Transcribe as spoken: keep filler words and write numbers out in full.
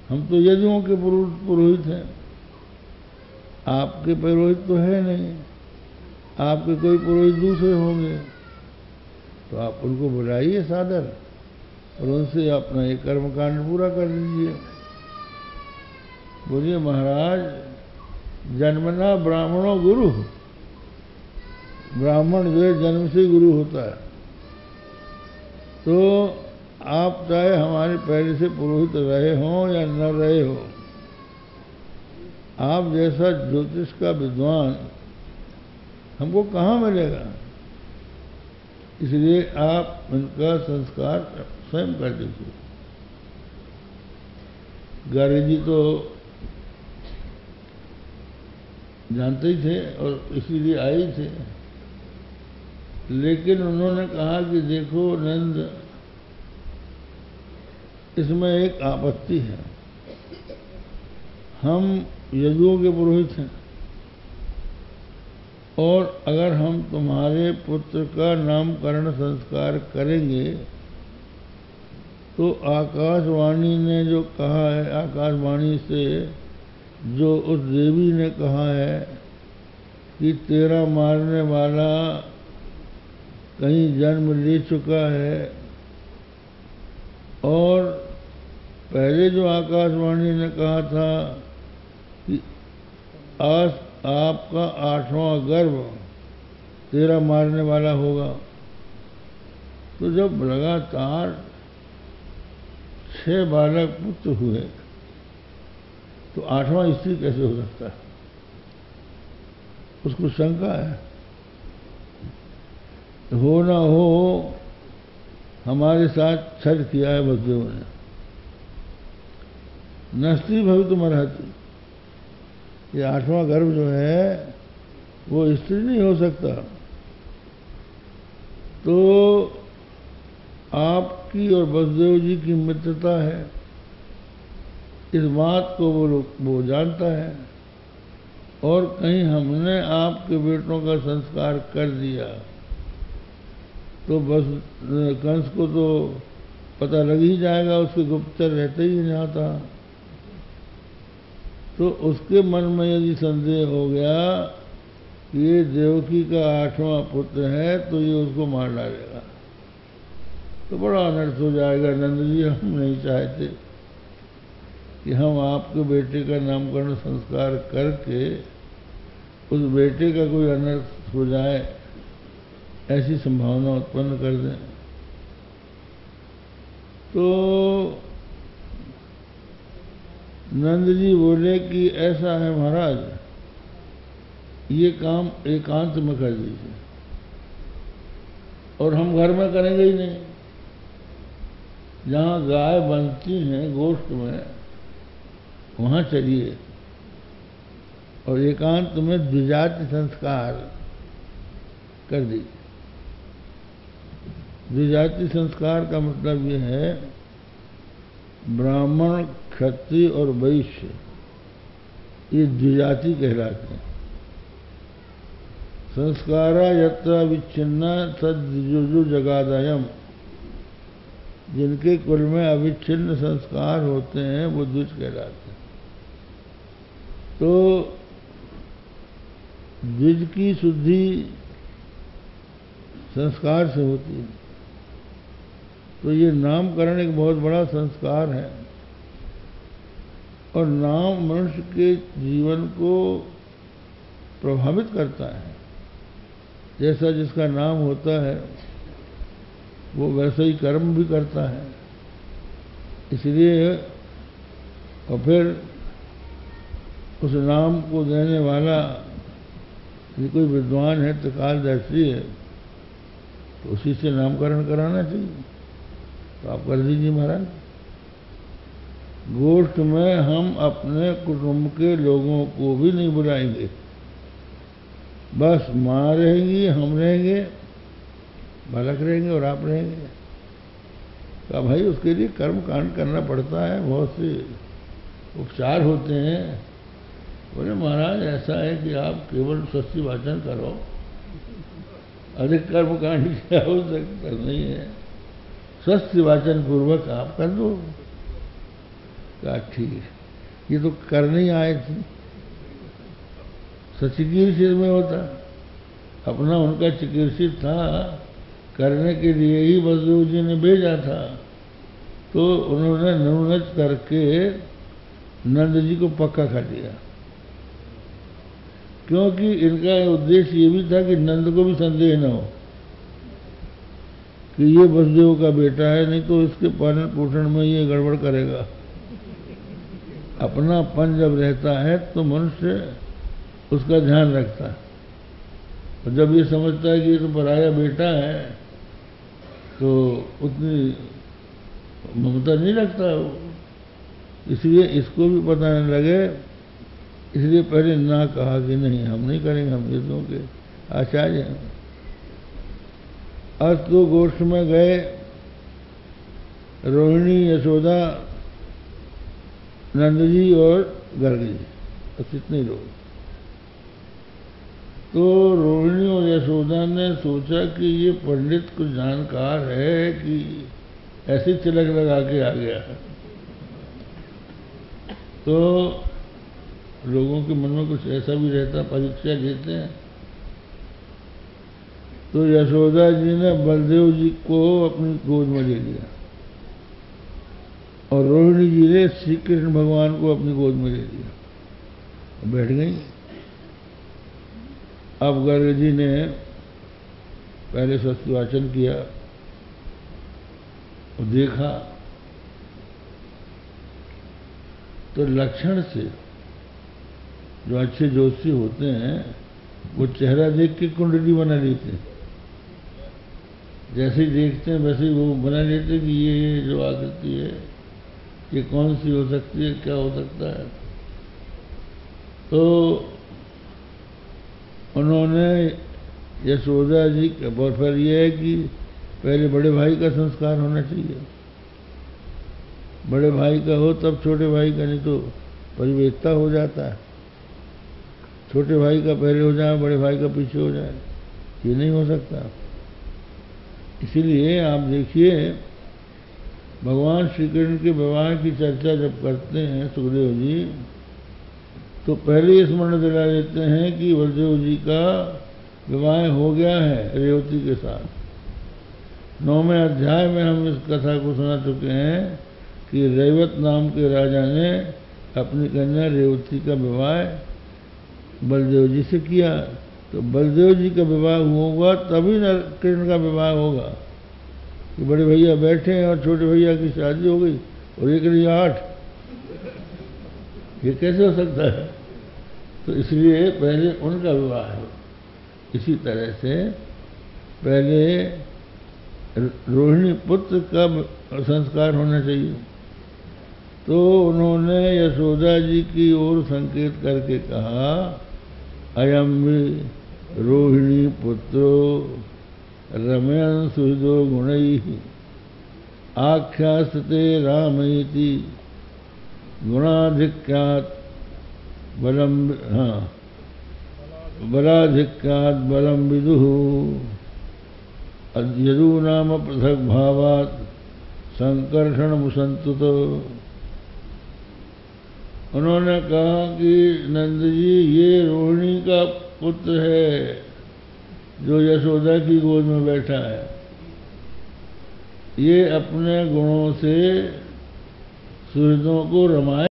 हम तो यदुओं के पुरोहित हैं, आपके पुरोहित तो है नहीं, आपके कोई पुरोहित दूसरे होंगे, तो आप उनको बुलाइए सादर और उनसे अपना ये कर्मकांड पूरा कर लीजिए। बोलिए महाराज, जन्मना ब्राह्मणों गुरु, ब्राह्मण जो है जन्म से गुरु होता है। तो आप चाहे हमारे पहले से पुरोहित रहे हों या न रहे हो, आप जैसा ज्योतिष का विद्वान हमको कहाँ मिलेगा, इसलिए आप उनका संस्कार स्वयं कर दीजिए। गार्गी जी तो जानते ही थे और इसीलिए आए थे, लेकिन उन्होंने कहा कि देखो नंद, इसमें एक आपत्ति है, हम यदुओं के पुरोहित हैं और अगर हम तुम्हारे पुत्र का नामकरण संस्कार करेंगे तो आकाशवाणी ने जो कहा है, आकाशवाणी से जो उस देवी ने कहा है कि तेरा मारने वाला कहीं जन्म ले चुका है, और पहले जो आकाशवाणी ने कहा था कि आज आपका आठवां गर्भ तेरा मारने वाला होगा, तो जब लगातार छह बालक पुत्र हुए तो आठवां स्त्री कैसे हो सकता है, उसको शंका है। हो ना हो हमारे साथ छल किया है वसुदेव ने, नस्त्री भवितुम अर्हति, ये आठवां गर्भ जो है वो स्त्री नहीं हो सकता। तो आपकी और वसुदेव जी की मित्रता है, इस बात को वो वो जानता है, और कहीं हमने आपके बेटों का संस्कार कर दिया तो बस कंस को तो पता लग ही जाएगा, उसके गुप्तचर रहते ही नहीं आता। तो उसके मन में यदि संदेह हो गया कि ये देवकी का आठवां पुत्र है तो ये उसको मार डालेगा, तो बड़ा अनर्थ हो जाएगा। नंद जी, हम नहीं चाहते कि हम आपके बेटे का नामकरण संस्कार करके उस बेटे का कोई अनर्थ हो जाए, ऐसी संभावना उत्पन्न कर दें। तो नंद जी बोले कि ऐसा है महाराज, ये काम एकांत में कर दीजिए, और हम घर में करेंगे ही नहीं। जहाँ गाय बनती हैं गोश्त में, वहाँ चलिए और एकांत में द्विजाति संस्कार कर दीजिए। द्विजाति संस्कार का मतलब ये है, ब्राह्मण, क्षत्रिय और वैश्य ये द्विजाति कहलाते हैं। संस्कारा यत्र विच्छिन्ना तद्विजुजु जगादयम्, जिनके कुल में अविच्छिन्न संस्कार होते हैं वो द्विज कहलाते हैं। तो द्विज की शुद्धि संस्कार से होती है। तो ये नामकरण एक बहुत बड़ा संस्कार है, और नाम मनुष्य के जीवन को प्रभावित करता है। जैसा जिसका नाम होता है वो वैसा ही कर्म भी करता है। इसलिए और फिर उस नाम को देने वाला यदि कोई विद्वान है, त्रिकालदर्शी है, तो उसी से नामकरण कराना चाहिए। तो आप कर दीजिए महाराज। गोष्ठ में हम अपने कुटुंब के लोगों को भी नहीं बुलाएंगे, बस माँ रहेंगी, हम रहेंगे, बालक रहेंगे और आप रहेंगे। तो भाई उसके लिए कर्म कांड करना पड़ता है, बहुत से उपचार होते हैं। बोले महाराज ऐसा है कि आप केवल स्वस्ति वाचन करो, अधिक कर्म कांड की आवश्यकता नहीं है, स्वस्ति वाचन पूर्वक आप कर दो। कहा ठीक, ये तो करने ही आए थे। सचिकीर्षित में होता, अपना उनका चिकीर्षित था, करने के लिए ही बलदेव जी ने भेजा था। तो उन्होंने नुनच करके नंद जी को पक्का कर दिया, क्योंकि इनका उद्देश्य ये भी था कि नंद को भी संदेह न हो कि ये बसदेव का बेटा है, नहीं तो इसके पालन पोषण में ये गड़बड़ करेगा। अपनापन जब रहता है तो मनुष्य उसका ध्यान रखता है, और जब ये समझता है कि ये तो पराया बेटा है तो उतनी ममता नहीं रखता। इसलिए इसको भी पता नहीं लगे, इसलिए पहले ना कहा कि नहीं हम नहीं करेंगे, हम युद्धों के आचार्य हैं। आज तो गोष्ठ में गए, रोहिणी, यशोदा, नंद जी और गर्ग जी, बस इतने लोग। तो रोहिणी और यशोदा ने सोचा कि ये पंडित कुछ जानकार है कि ऐसी तिलक लगा के आ गया है। तो लोगों के मन में कुछ ऐसा भी रहता, परीक्षा लेते हैं। तो यशोदा जी ने बलदेव जी को अपनी गोद में ले लिया और रोहिणी जी ने श्री कृष्ण भगवान को अपनी गोद में ले लिया, बैठ गई। अब गर्ग जी ने पहले सत्वाचन किया और देखा तो लक्षण से जो अच्छे ज्योतिषी होते हैं वो चेहरा देख के कुंडली बना लेते हैं। जैसे ही देखते हैं वैसे ही वो बना लेते हैं कि ये जो आकृति है ये कौन सी हो सकती है, क्या हो सकता है। तो उन्होंने यशोदा जी का फिर ये है कि पहले बड़े भाई का संस्कार होना चाहिए, बड़े भाई का हो तब छोटे भाई का, नहीं तो परिवेकता हो जाता है। छोटे भाई का पहले हो जाए, बड़े भाई का पीछे हो जाए, ये नहीं हो सकता। इसीलिए आप देखिए भगवान श्री कृष्ण के विवाह की चर्चा जब करते हैं सुखदेव जी, तो पहले स्मरण दिला देते हैं कि बलदेव जी का विवाह हो गया है रेवती के साथ। नौवें अध्याय में हम इस कथा को सुना चुके हैं कि रेवत नाम के राजा ने अपनी कन्या रेवती का विवाह बलदेव जी से किया। तो बलदेव जी का विवाह होगा तभी न कृष्ण का विवाह होगा कि बड़े भैया बैठे हैं और छोटे भैया की शादी हो गई और एक नहीं आठ, ये कैसे हो सकता है। तो इसलिए पहले उनका विवाह है। इसी तरह से पहले रोहिणी पुत्र का संस्कार होना चाहिए। तो उन्होंने यशोदा जी की ओर संकेत करके कहा, अयम रोहिणी पुत्रो रमयन सुहृदो गुणैः आख्यास्ते रामैति गुणाधिक्यात् बलम हाँ बलाधिक्यात् बलम विदुः यदु नाम पृथक भावात् संकर्षण मुसंतुत। उन्होंने कहा कि नंद जी ये रोहिणी का पुत्र है जो यशोदा की गोद में बैठा है। ये अपने गुणों से सुहृदों को रमाए